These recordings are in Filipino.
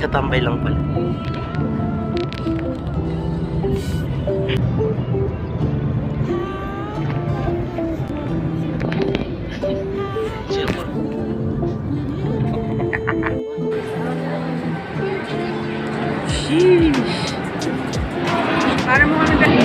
katambay lang pala. Sheesh. Para mo kami dahil.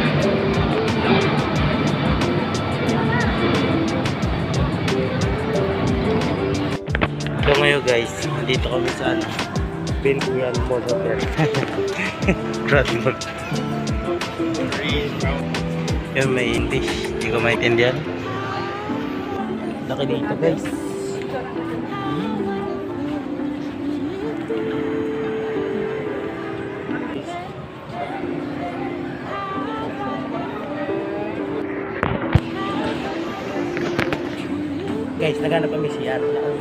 So ngayon guys, dito kami sa Benguyan Mall Hotel. Radmall. Yung may English, hindi ko maintindihan. Laki dito guys. Guys, naghanap kami siya.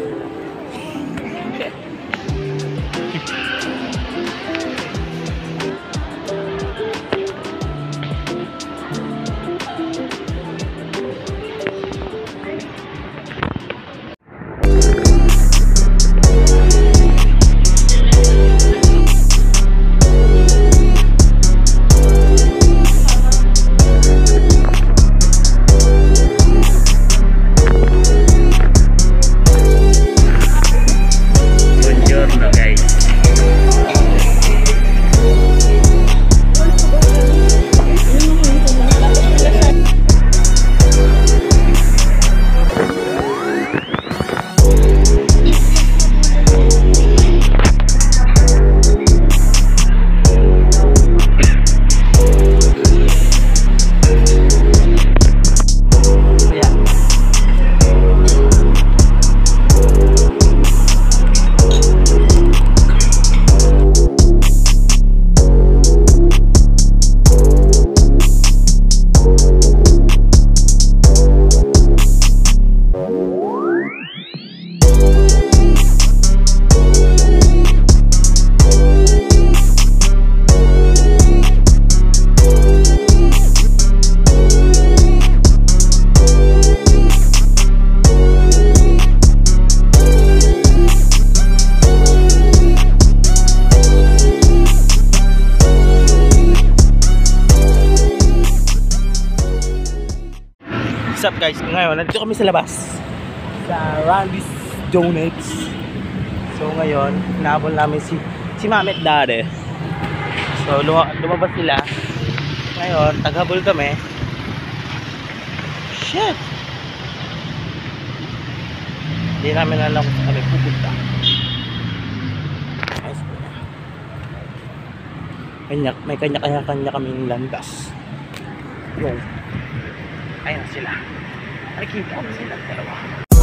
What's up guys? Ngayon, nandito kami sa labas sa Randy's Donuts. So ngayon, nahabol namin si Mami at Daddy. So lumabas sila. Ngayon, taghabol kami. Shit! Hindi namin alam kung kami pupunta. May kanya-kanya kaming landas. Yun. Ayun sila. Nakikita ko sila dalawa.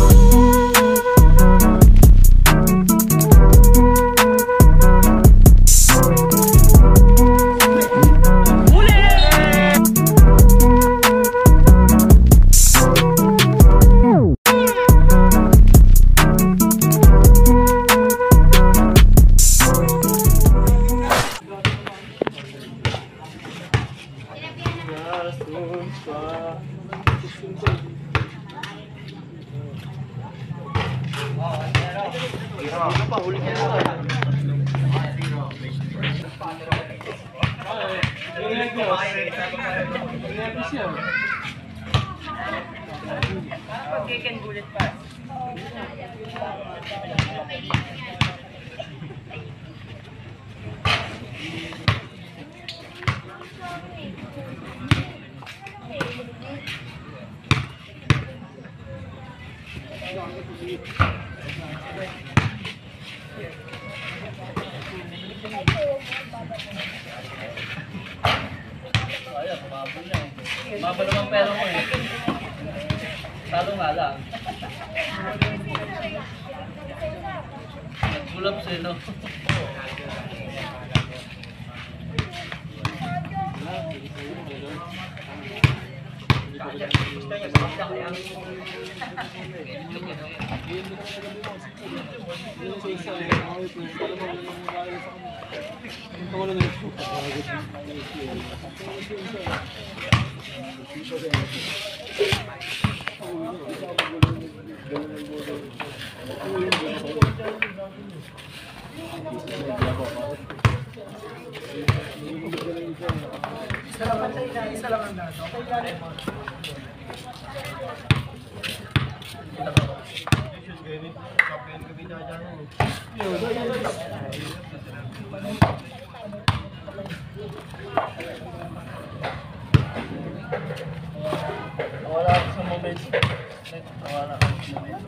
Mababa naman pera mo eh. Talo nga lang. Nagulap sa'yo, no? Isa lang ang dato. Wala ako sa moment. Wala ako sa moment.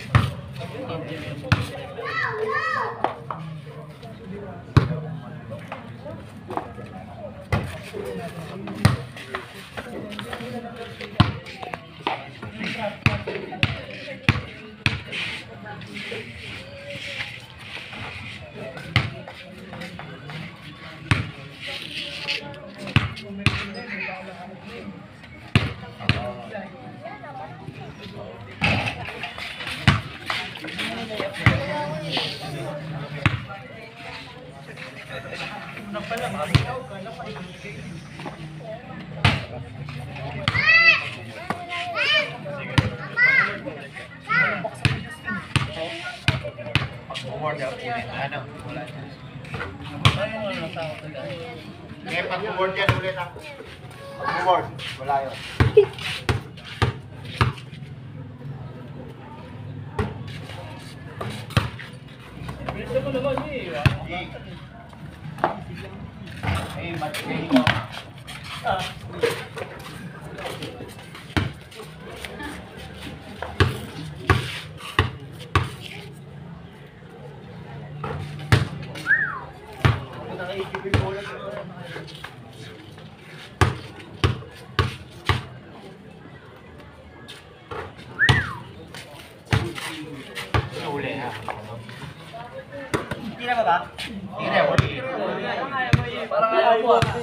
Ngayon, pag-board yan ulit ha. Pag-board, wala yun. Gusto mo naman eh. Matikahin mo. Nakaikipin mo ulit. Uli ha. Tira ba ba? Tira, uli. Parang ayaw mo ah.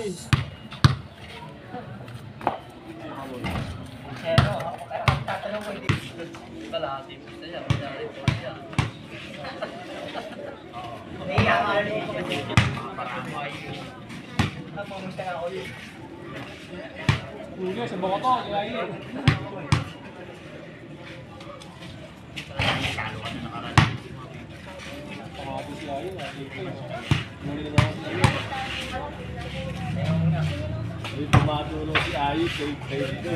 Pero, ako tatanong ko, hindi Kalahati mo siya. Kunyari po siya. Naiya ka rin. Nagmamusta nga ako yun. Ulo sa Bokoto. Kaya yun. Pangapos siya yun. Muli na ako siya yun. May tumatulong si Ayos kay Pedro.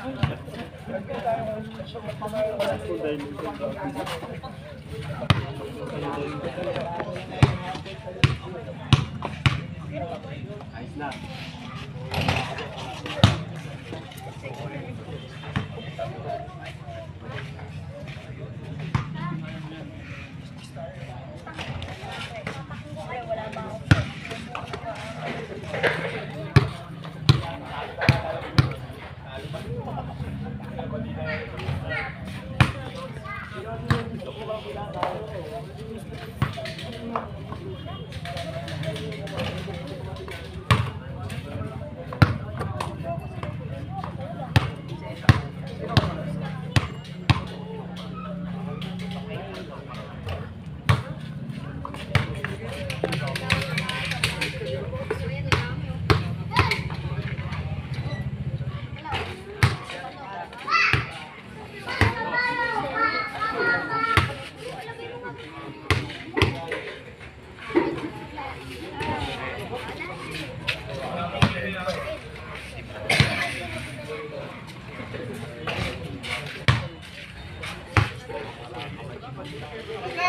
Okay.